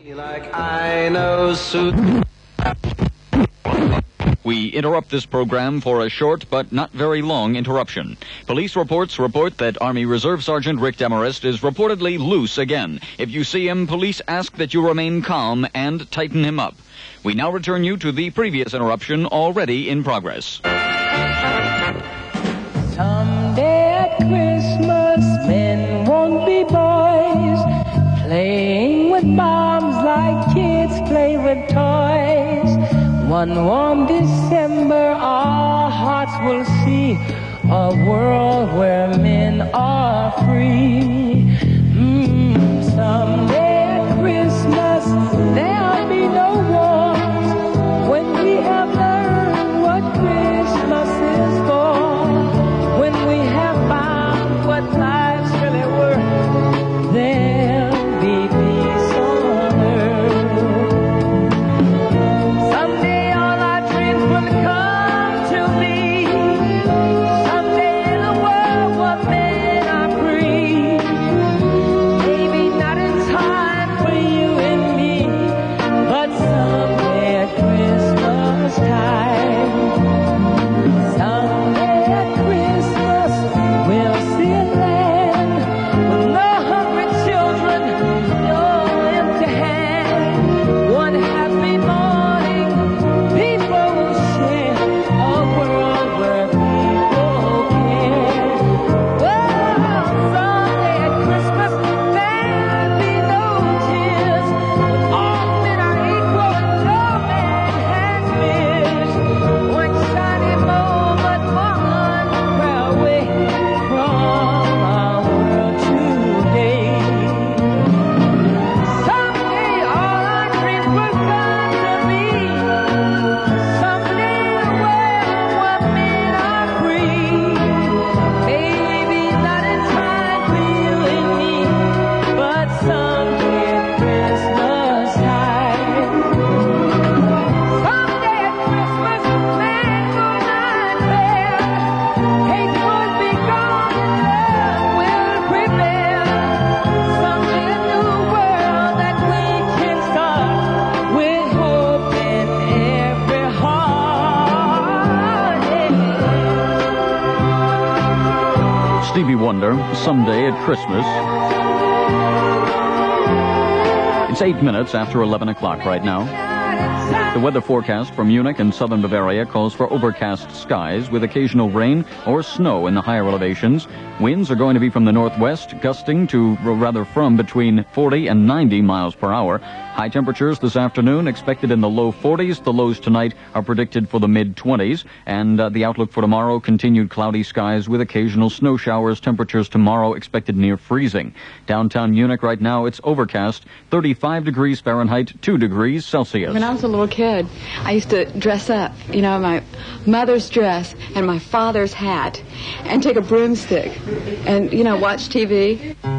Like I know Susie. We interrupt this program for a short but not very long interruption. Police reports report that Army Reserve Sergeant Rick Demarest is reportedly loose again. If you see him, police ask that you remain calm and tighten him up. We now return you to the previous interruption already in progress. Someday at Christmas, men won't be boys, playing with bombs like kids play with toys. One warm December, our hearts will see a world where men are free. Someday at Christmas, there'll be no wars, when we have learned what Christmas is for, when we have found what life's really worth, there'll be peace on earth. Someday all our dreams will come to be. Someday in a world where men are free. Maybe not in time for you and me, but someday at Christmas time. Someday at Christmas we'll see a land with no hungry children, no empty hand. One happy morning, people will share a world where people care. Well, someday at Christmas there'll be no tears, when all men are equal and no man has fears. One shiny moment, one prayer away from our world today. Someday all our dreams will come to be. Someday in a world where men are free. Maybe not in time for you and me, but someday at Christmas time. Someday at Christmas, man will not fail. Hate will be gone and love will prevail. Someday a new world that we can start, with hope in every heart. Stevie Wonder, Someday at Christmas. It's 8 minutes after 11 o'clock right now. The weather forecast for Munich and southern Bavaria calls for overcast skies with occasional rain or snow in the higher elevations. Winds are going to be from the northwest, gusting from between 40 and 90 miles per hour. High temperatures this afternoon expected in the low 40s. The lows tonight are predicted for the mid-20s. And the outlook for tomorrow, continued cloudy skies with occasional snow showers. Temperatures tomorrow expected near freezing. Downtown Munich right now, it's overcast, 35 degrees Fahrenheit, 2 degrees Celsius. When I was a little kid, I used to dress up, my mother's dress and my father's hat, and take a broomstick and, watch TV.